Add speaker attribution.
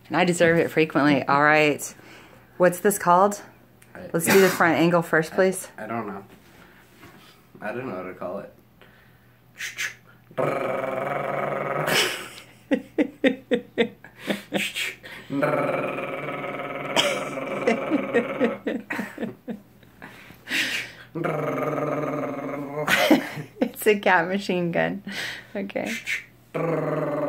Speaker 1: And I deserve it frequently. All right. What's this called? Let's do the front angle first, please.
Speaker 2: I don't know. I don't know what to call it.
Speaker 1: It's a cat machine gun. Okay.